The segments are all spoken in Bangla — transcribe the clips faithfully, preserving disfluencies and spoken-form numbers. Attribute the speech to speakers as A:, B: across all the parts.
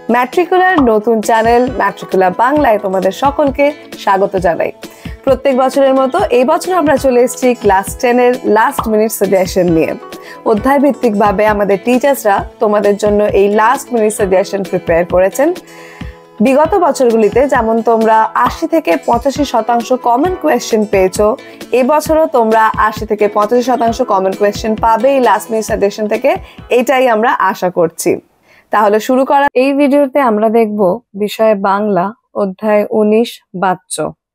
A: ম্যাট্রিকুলার নতুন চ্যানেল ম্যাট্রিকুলা বাংলায় তোমাদের সকলকে স্বাগত জানাই। প্রত্যেক বছরের মতো এই বছর আমরা চলে এসেছি ক্লাস টেন এর লাস্ট মিনিট সাজেশন নিয়ে। অধ্যায় ভিত্তিক ভাবে আমাদের টিচার্সরা তোমাদের জন্য এই লাস্ট মিনিট সাজেশন প্রিপেয়ার করেছেন। বিগত বছরগুলিতে যেমন তোমরা আশি থেকে পঁচাশি শতাংশ কমন কোয়েশ্চেন পেয়েছো, এবছরও তোমরা আশি থেকে পঁচাশি শতাংশ কমন কোয়েশ্চেন পাবে এই লাস্ট মিনিট সাজেশন থেকে, এটাই আমরা আশা করছি। তাহলে শুরু করা। এই ভিডিওতে আমরা দেখব বিষয় বাংলা, অধ্যায় উনিশ বাচ্য,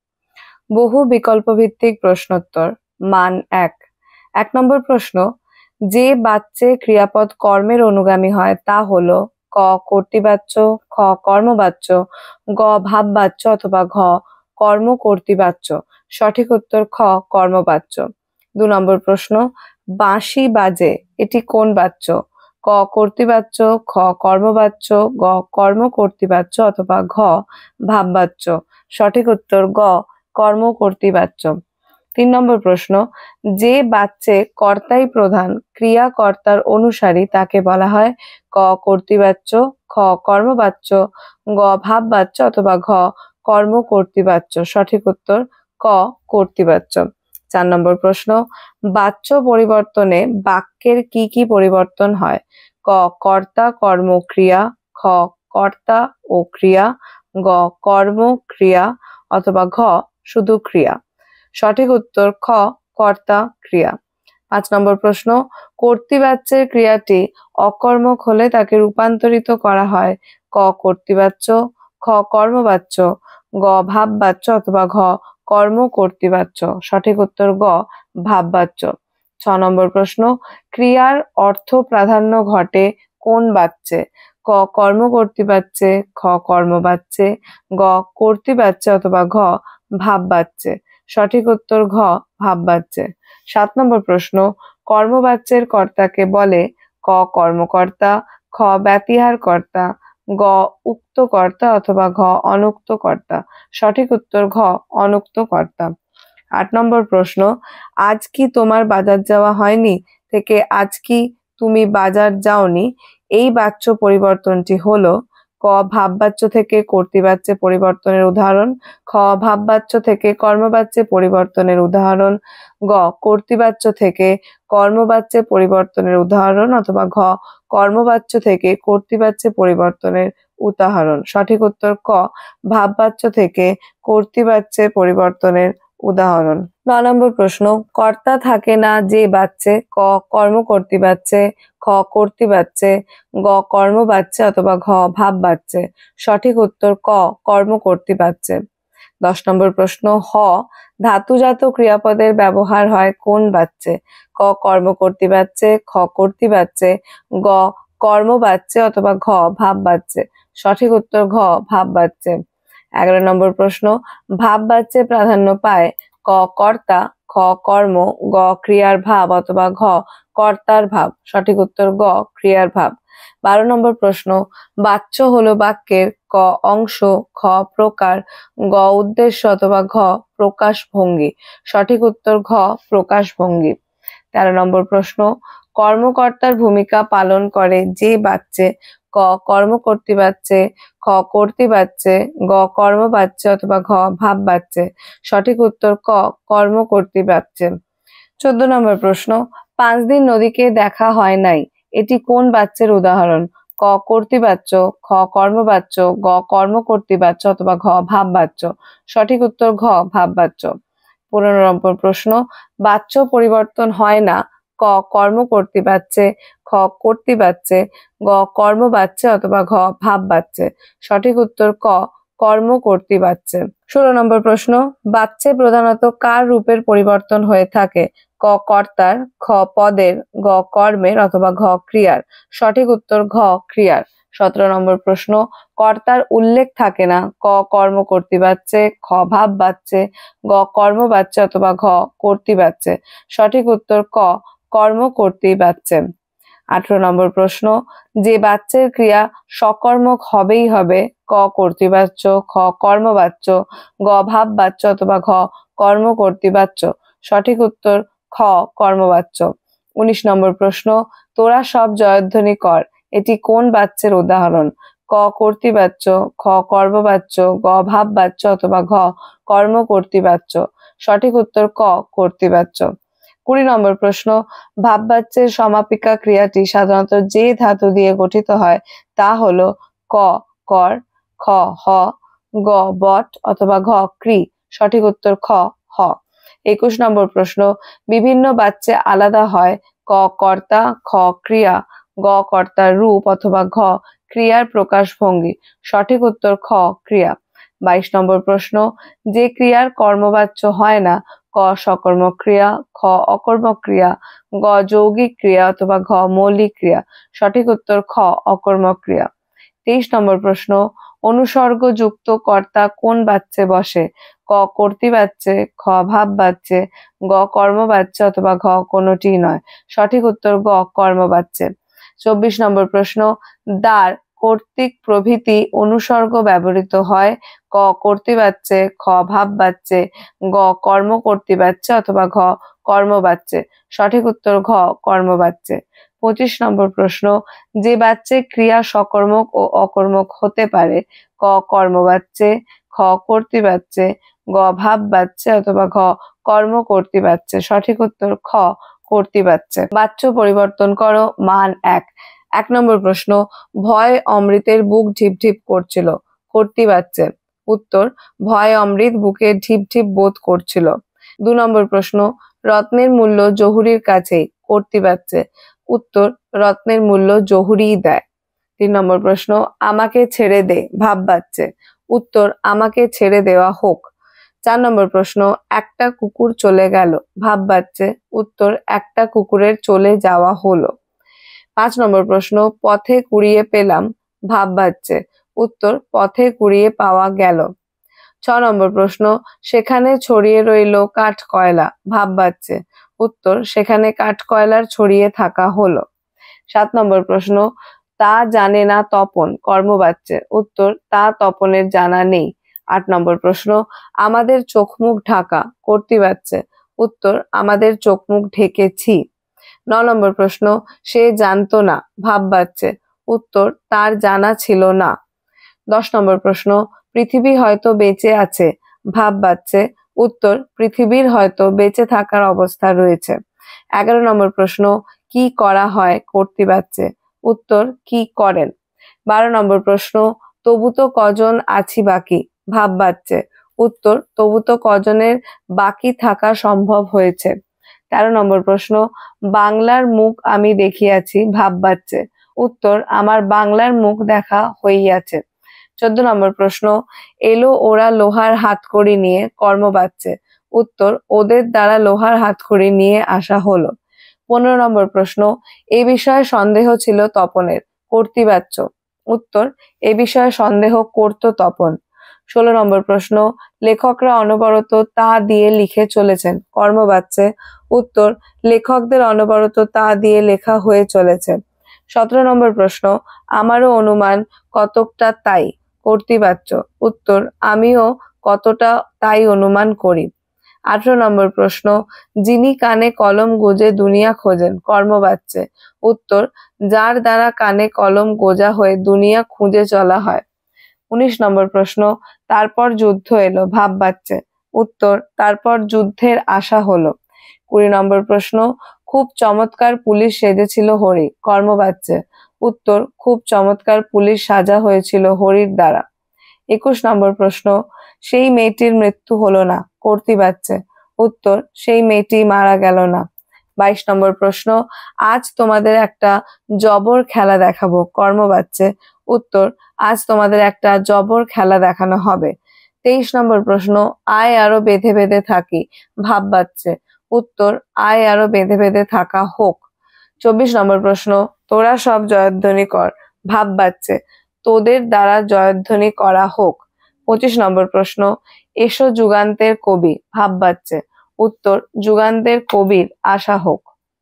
A: বহু বিকল্প ভিত্তিক প্রশ্নোত্তর, মান এক। এক নম্বর প্রশ্ন, যে বাচ্যে ক্রিয়াপদ কর্মের অনুগামী হয় তা হলো ক কর্তৃবাচ্য, খ কর্মবাচ্য, গ ভাববাচ্য অথবা ঘ কর্ম কর্তৃবাচ্য। সঠিক উত্তর খ কর্মবাচ্য। দু নম্বর প্রশ্ন, বাঁশি বাজে এটি কোন বাচ্য? ক কর্তৃবাচ্য, খ কর্মবাচ্য, গ কর্ম কর্তৃবাচ্য অথবা ঘ ভাববাচ্য। সঠিক উত্তর গ কর্ম কর্তৃবাচ্য। তিন নম্বর প্রশ্ন, যে বাচ্যে কর্তাই প্রধান, ক্রিয়া কর্তার অনুসারী তাকে বলা হয় ক কর্তৃবাচ্য, খ কর্মবাচ্য, গ ভাববাচ্য অথবা ঘ কর্ম কর্তৃবাচ্য। সঠিক উত্তর ক কর্তৃবাচ্য। চার নম্বর প্রশ্ন, বাচ্য পরিবর্তনে বাক্যের কি কি পরিবর্তন হয়? ক কর্তা কর্ম ক্রিয়া, খ কর্তা ও ক্রিয়া, গ কর্ম ক্রিয়া অথবা ঘ শুধু ক্রিয়া। সঠিক উত্তর খ কর্তা ক্রিয়া। পাঁচ নম্বর প্রশ্ন, কর্তৃবাচ্যের ক্রিয়াটি অকর্মক হলে তাকে রূপান্তরিত করা হয় ক কর্তৃবাচ্য, খ কর্মবাচ্য, গ ভাববাচ্য অথবা ঘ কর্ম কর্তৃবাচ্য। সঠিক উত্তর গ ভাববাচ্য। ছ নম্বর প্রশ্ন, ক্রিয়ার অর্থ প্রাধান্য ঘটে কোন বাচ্যে? ক কর্ম কর্তৃবাচ্যে, খ কর্মবাচ্যে, গ কর্তৃবাচ্যে অথবা ঘ ভাববাচ্যে। সঠিক উত্তর ঘ ভাববাচ্যে। সাত নম্বর প্রশ্ন, কর্মবাচ্যের কর্তাকে বলে ক কর্মকর্তা, খ ব্যতিহার কর্তা, গ উক্ত কর্তা অথবা ঘ অনুক্ত কর্তা। সঠিক উত্তর ঘ অনুক্ত কর্তা। আট নম্বর প্রশ্ন, আজ কি তোমার বাজার যাওয়া হয়নি থেকে আজ কি তুমি বাজার যাওনি এই বাচ্য পরিবর্তনটি হলো ক ভাববাচ্য থেকে কর্তৃবাচ্যে পরিবর্তনের উদাহরণ, খ ভাববাচ্য থেকে কর্মবাচ্যে পরিবর্তনের উদাহরণ, গ কর্তৃবাচ্য থেকে কর্মবাচ্যে পরিবর্তনের উদাহরণ অথবা ঘ কর্মবাচ্য থেকে কর্তৃবাচ্যে পরিবর্তনের উদাহরণ। সঠিক উত্তর ক ভাববাচ্য থেকে কর্তৃবাচ্যে পরিবর্তনের উদাহরণ। ন নম্বর প্রশ্ন, কর্তা থাকে না যে বাচ্যে ক কর্ম কর্তৃবাচ্যে, খ কর্তৃবাচ্যে, গ কর্মবাচ্যে অথবা ঘ ভাববাচ্যে। সঠিক উত্তর ক কর্ম কর্তৃবাচ্যে। দশ নম্বর প্রশ্ন, হ ধাতুজাত ক্রিয়াপদের ব্যবহার হয় কোন বাচ্যে? ক কর্ম কর্তৃবাচ্যে, খ কর্তৃবাচ্যে, গ কর্মবাচ্যে অথবা ঘ ভাববাচ্যে। সঠিক উত্তর ঘ ভাববাচ্যে। এগারো নম্বর প্রশ্ন, ভাববাচ্যে প্রাধান্য পায় ক কর্তা, খ কর্ম, গ ক্রিয়ার ভাব অথবা ঘ কর্তার ভাব। সঠিক উত্তর গ ক্রিয়ার ভাব। বারো নম্বর প্রশ্ন, বাচ্য হলো বাক্যের ক অংশ, খ প্রকার, গ উদ্দেশ্য অথবা ঘ প্রকাশ ভঙ্গি। সঠিক উত্তর ঘ প্রকাশ ভঙ্গি। তেরো নম্বর প্রশ্ন, কর্মকর্তার ভূমিকা পালন করে যে বাচ্যে ক কর্ম কর্তৃবাচ্যে, খ কর্তৃবাচ্যে, গ কর্মবাচ্যে অথবা ঘ ভাববাচ্যে। সঠিক উত্তর ক কর্ম কর্তৃবাচ্যে। চোদ্দ নম্বর প্রশ্ন, পাঁচ দিন নদীকে দেখা হয় নাই এটি কোন বাচ্যের উদাহরণ? ক কর্তৃবাচ্য, খ কর্মবাচ্য, গ কর্ম কর্তৃবাচ্য অথবা ঘ ভাববাচ্য। সঠিক উত্তর ঘ ভাববাচ্য। পনেরো নম্বর প্রশ্ন, বাচ্য পরিবর্তন হয় না ক কর্ম কর্তৃবাচ্যে, খ কর্তৃবাচ্যে, গ কর্মবাচ্যে অথবা ঘ ভাববাচ্যে। সঠিক উত্তর ক কর্ম কর্তৃবাচ্যে। ষোলো নম্বর প্রশ্ন, বাচ্যে প্রধানত কার রূপের পরিবর্তন হয়ে থাকে? ক কর্তার, খ পদের, গ কর্মের অথবা ঘ ক্রিয়ার। সঠিক উত্তর ঘ ক্রিয়ার। সতেরো নম্বর প্রশ্ন, কর্তার উল্লেখ থাকে না ক কর্ম কর্তৃবাচ্যে, খ ভাববাচ্যে, গ কর্মবাচ্যে অথবা ঘ কর্তৃবাচ্যে। সঠিক উত্তর ক কর্ম কর্তৃবাচ্যে। আঠারো নম্বর প্রশ্ন, যে বাচ্যের ক্রিয়া সকর্মক হবেই হবে ক কর্তৃবাচ্য, খ কর্মবাচ্য, গ ভাববাচ্য অথবা ঘ কর্ম কর্তৃবাচ্য। সঠিক উত্তর খ কর্মবাচ্য। উনিশ নম্বর প্রশ্ন, তোরা সব জয়ধ্বনি কর এটি কোন বাচ্যের উদাহরণ? ক কর্তৃবাচ্য, খ কর্মবাচ্য, গ ভাববাচ্য অথবা ঘ কর্ম কর্তৃবাচ্য। সঠিক উত্তর ক কর্তৃবাচ্য। কুড়ি নম্বর প্রশ্ন, ভাববাচ্যের সমাপিকা ক্রিয়াটি সাধারণত যে ধাতু দিয়ে গঠিত হয় তা হলো ক কর, খ হ, গ বট অথবা ঘ ক্রি। সঠিক উত্তর খ হ। একুশ নম্বর প্রশ্ন, বিভিন্ন বাচ্যে আলাদা হয় ক কর্তা, খ ক্রিয়া, গ কর্তার রূপ অথবা ঘ ক্রিয়ার প্রকাশভঙ্গি। সঠিক উত্তর খ ক্রিয়া। বাইশ নম্বর প্রশ্ন, যে ক্রিয়ার কর্মবাচ্য হয় না ক সকর্মক ক্রিয়া, খ অকর্মক ক্রিয়া, গ যৌগিক ক্রিয়া অথবা ঘ মৌলিক ক্রিয়া। সঠিক উত্তর খ অকর্মক ক্রিয়া। তেইশ নম্বর প্রশ্ন, অনুসর্গযুক্ত কর্তা কোন বাচ্যে বসে ক কর্তৃবাচ্যে, খ ভাববাচ্যে, গ কর্মবাচ্যে অথবা ঘ কোনোটি নয়। সঠিক উত্তর গ কর্মবাচ্যে। চব্বিশ নম্বর প্রশ্ন, দ্বার, কর্তৃক প্রভৃতি অনুসর্গ ব্যবহৃত হয় ক কর্তৃবাচ্যে, খ ভাববাচ্যে, গ কর্ম কর্তৃবাচ্যে অথবা ঘ কর্মবাচ্যে। সঠিক উত্তর ঘ কর্মবাচ্যে। পঁচিশ নম্বর প্রশ্ন, যে বাচ্যে ক্রিয়া সকর্মক ও অকর্মক হতে পারে ক কর্মবাচ্যে, খ কর্তৃবাচ্যে, গ ভাববাচ্যে অথবা ঘ কর্ম কর্তৃবাচ্যে। সঠিক উত্তর খ কর্তৃবাচ্যে। বাচ্য পরিবর্তন করো, মান এক। এক নম্বর প্রশ্ন, ভয় অমৃতের বুক ঢিপ ঢিপ করছিল কর্তৃবাচ্যে। উত্তর, ভয় অমৃত বুকে ঢিপ ঢিপ বোধ করছিল। দু নম্বর প্রশ্ন, রত্নের মূল্য জহুরির কাছেই কর্তৃবাচ্যে। উত্তর, রত্নের মূল্য জহুরিই দেয়। তিন নম্বর প্রশ্ন, আমাকে ছেড়ে দে ভাববাচ্যে। উত্তর, আমাকে ছেড়ে দেওয়া হোক। চার নম্বর প্রশ্ন, একটা কুকুর চলে গেল ভাববাচ্যে। উত্তর, একটা কুকুরের চলে যাওয়া হলো। পাঁচ নম্বর প্রশ্ন, পথে কুড়িয়ে পেলাম ভাববাচ্যে। উত্তর, পথে কুড়িয়ে পাওয়া গেল। ছ নম্বর প্রশ্ন, সেখানে ছড়িয়ে রইল কাঠ কয়লা ভাববাচ্যে। উত্তর, সেখানে কাঠ কয়লার ছড়িয়ে থাকা হলো। সাত নম্বর প্রশ্ন, তা জানে না তপন কর্মবাচ্যে। উত্তর, তা তপনের জানা নেই। আট নম্বর প্রশ্ন, আমাদের চোখ মুখ ঢাকা কর্তৃবাচ্যে। উত্তর, আমাদের চোখ মুখ ঢেকেছি। ন নম্বর প্রশ্ন, সে জানতো না ভাববাচ্যে। উত্তর, তার জানা ছিল না। দশ নম্বর প্রশ্ন, পৃথিবী হয়তো বেঁচে আছে ভাববাচ্যে। উত্তর, পৃথিবীর হয়তো বেঁচে থাকার অবস্থা রয়েছে। এগারো নম্বর প্রশ্ন, কি করা হয় কর্তৃবাচ্যে। উত্তর, কি করেন। বারো নম্বর প্রশ্ন, তবু তো কজন আছি বাকি ভাববাচ্যে। উত্তর, তবু তো কজনের বাকি থাকা সম্ভব হয়েছে। তেরো নম্বর প্রশ্ন, বাংলার মুখ আমি দেখিয়াছি ভাববাচ্যে। উত্তর, আমার বাংলার মুখ দেখা হইয়াছে। চোদ্দ নম্বর প্রশ্ন, এলো ওরা লোহার হাতকড়ি নিয়ে কর্মবাচ্যে। উত্তর, ওদের দ্বারা লোহার হাতকড়ি নিয়ে আসা হলো। পনেরো নম্বর প্রশ্ন, এ বিষয়ে সন্দেহ ছিল তপনের কর্তৃবাচ্য। উত্তর, এ বিষয়ে সন্দেহ করত তপন। ষোলো নম্বর প্রশ্ন, লেখকরা অনবরত তা দিয়ে লিখে চলেছেন কর্মবাচ্যে। উত্তর, লেখকদের অনবরত তা দিয়ে লেখা হয়ে চলেছে। সতেরো নম্বর প্রশ্ন, আমারও অনুমান কতকটা তাই কর্তৃবাচ্য। উত্তর, আমিও কতটা তাই অনুমান করি। আঠারো নম্বর প্রশ্ন, যিনি কানে কলম গোজে দুনিয়া খোঁজেন কর্মবাচ্যে। উত্তর, যার দ্বারা কানে কলম গোজা হয়ে দুনিয়া খুঁজে চলা হয়। উনিশ নম্বর প্রশ্ন, তারপর যুদ্ধ এলো ভাববাচ্যে। উত্তর, তারপর যুদ্ধের আশা হলো। কুড়ি নম্বর প্রশ্ন, খুব চমৎকার পুলিশ সেজেছিল হরি কর্মবাচ্যে। উত্তর, খুব চমৎকার পুলিশ সাজা হয়েছিল হরির দ্বারা। একুশ নম্বর প্রশ্ন, সেই মেয়েটির মৃত্যু হলো না কর্তৃবাচ্যে। উত্তর, সেই মেয়েটি মারা গেল না। বাইশ নম্বর প্রশ্ন, আজ তোমাদের একটা জবর খেলা দেখাবো কর্মবাচ্যে। উত্তর, আজ তোমাদের একটা জবর খেলা দেখানো হবে। তেইশ নম্বর প্রশ্ন, আয় আরো বেঁধে বেঁধে থাকি ভাববাচ্যে। উত্তর, আয় আরো বেঁধে বেঁধে থাকা হোক। চব্বিশ নম্বর প্রশ্ন, তোরা সব জয়ধ্বনি কর ভাববাচ্যে। তোদের দ্বারা জয়ধ্বনি করা হোক। পঁচিশ নম্বর প্রশ্ন, এসো যুগান্তের কবি ভাববাচ্যে। উত্তর, যুগান্তের কবির আশা হোক।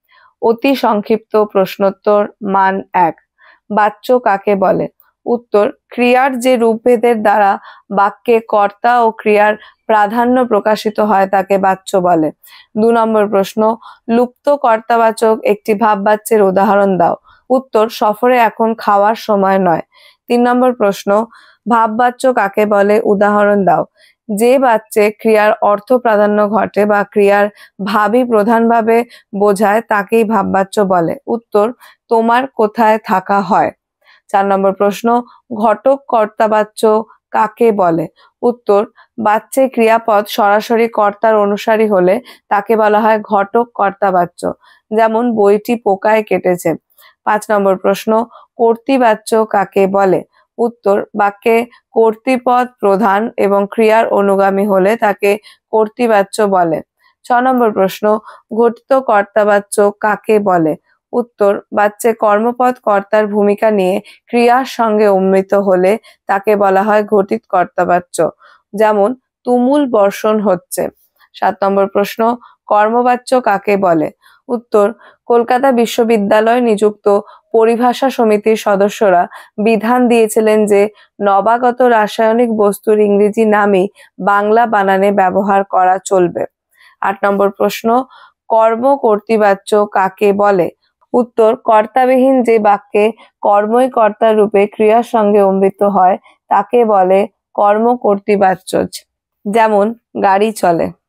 A: অতি সংক্ষিপ্ত প্রশ্নোত্তর, মান এক। বাচ্য কাকে বলে। উত্তর, ক্রিয়ার যে রূপভেদের দ্বারা বাক্যে কর্তা ও ক্রিয়ার প্রাধান্য প্রকাশিত হয় তাকে বাচ্য বলে। দু নম্বর প্রশ্ন, লুপ্ত কর্তাবাচক একটি ভাববাচ্যের উদাহরণ দাও। উত্তর, সফরে এখন খাওয়ার সময় নয়। তিন নম্বর প্রশ্ন, ভাববাচ্য কাকে বলে, উদাহরণ দাও। যে বাচ্চে ক্রিয়ার অর্থ প্রাধান্য ঘটে বা ক্রিয়ার ভাবই প্রধানভাবে বোঝায় তাকেই ভাববাচ্য বলে। উত্তর, তোমার কোথায় থাকা হয়। চার নম্বর প্রশ্ন, ঘটক কর্তাবাচ্য কাকে বলে। উত্তর, বাচ্চে ক্রিয়াপদ সরাসরি কর্তার অনুসারী হলে তাকে বলা হয় ঘটক কর্তাবাচ্য, যেমন বইটি পোকায় কেটেছে। পাঁচ নম্বর প্রশ্ন, কর্তৃবাচ্য কাকে বলে। উত্তর, বাক্যে কর্তৃপদ প্রধান এবং ক্রিয়ার অনুগামী হলে তাকে কর্তৃবাচ্য বলে। ছ নম্বর প্রশ্ন, ঘটিত কর্তাবাচ্য কাকে বলে। উত্তর, বাচ্চে কর্মপদ কর্তার ভূমিকা নিয়ে ক্রিয়ার সঙ্গে অমৃত হলে তাকে বলা হয় ঘটিত কর্তাবাচ্য, যেমন তুমুল বর্ষণ হচ্ছে। সাত নম্বর প্রশ্ন, কর্মবাচ্য কাকে বলে। উত্তর, কলকাতা বিশ্ববিদ্যালয় নিযুক্ত পরিভাষা সমিতির সদস্যরা বিধান দিয়েছিলেন যে নবাগত রাসায়নিক বস্তুর ইংরেজি নামই বাংলা বানানে ব্যবহার করা চলবে। আট নম্বর প্রশ্ন, কর্ম কর্তৃবাচ্য কাকে বলে। উত্তর, কর্তাবিহীন যে বাক্যে কর্মই কর্তা রূপে ক্রিয়ার সঙ্গে অমৃত হয় তাকে বলে কর্ম কর্তৃবাচ্য, যেমন গাড়ি চলে।